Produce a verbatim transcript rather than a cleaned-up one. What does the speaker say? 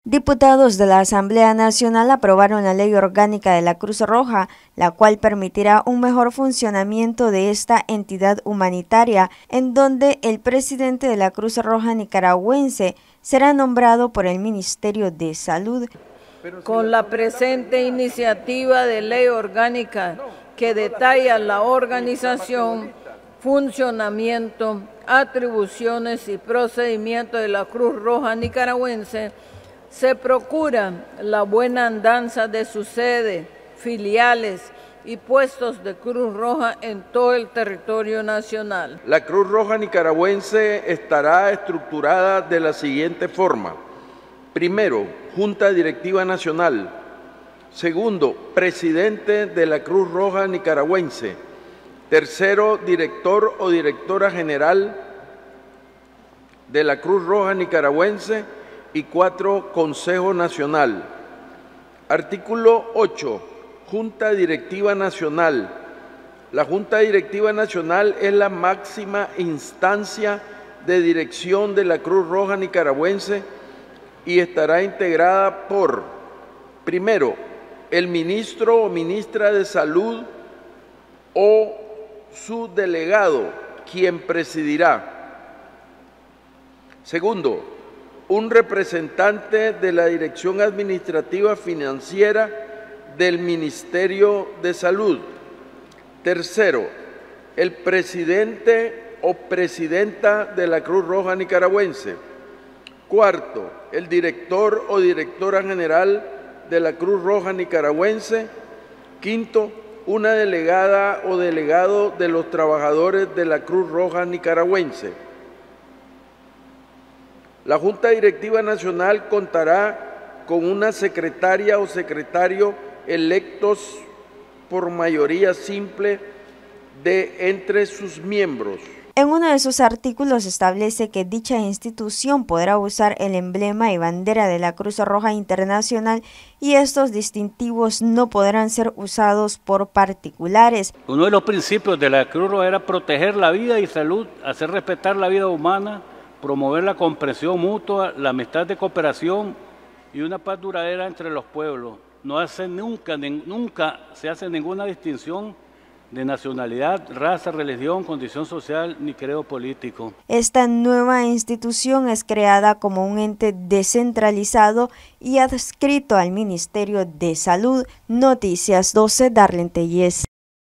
Diputados de la Asamblea Nacional aprobaron la Ley Orgánica de la Cruz Roja, la cual permitirá un mejor funcionamiento de esta entidad humanitaria, en donde el presidente de la Cruz Roja nicaragüense será nombrado por el Ministerio de Salud. Con la presente iniciativa de ley orgánica que detalla la organización, funcionamiento, atribuciones y procedimientos de la Cruz Roja nicaragüense, se procura la buena andanza de su sede, filiales y puestos de Cruz Roja en todo el territorio nacional. La Cruz Roja nicaragüense estará estructurada de la siguiente forma. Primero, Junta Directiva Nacional. Segundo, Presidente de la Cruz Roja nicaragüense. Tercero, Director o Directora General de la Cruz Roja nicaragüense. Y cuatro, Consejo Nacional. Artículo ocho. Junta Directiva Nacional. La Junta Directiva Nacional es la máxima instancia de dirección de la Cruz Roja nicaragüense y estará integrada por, primero, el ministro o ministra de Salud o su delegado, quien presidirá. Segundo, un representante de la Dirección Administrativa Financiera del Ministerio de Salud. Tercero, el presidente o presidenta de la Cruz Roja nicaragüense. Cuarto, el director o directora general de la Cruz Roja nicaragüense. Quinto, una delegada o delegado de los trabajadores de la Cruz Roja nicaragüense. La Junta Directiva Nacional contará con una secretaria o secretario electos por mayoría simple de entre sus miembros. En uno de sus artículos establece que dicha institución podrá usar el emblema y bandera de la Cruz Roja Internacional y estos distintivos no podrán ser usados por particulares. Uno de los principios de la Cruz Roja era proteger la vida y salud, hacer respetar la vida humana, promover la comprensión mutua, la amistad de cooperación y una paz duradera entre los pueblos. No hace nunca, nunca se hace ninguna distinción de nacionalidad, raza, religión, condición social ni credo político. Esta nueva institución es creada como un ente descentralizado y adscrito al Ministerio de Salud. Noticias doce, Darlene Tellez.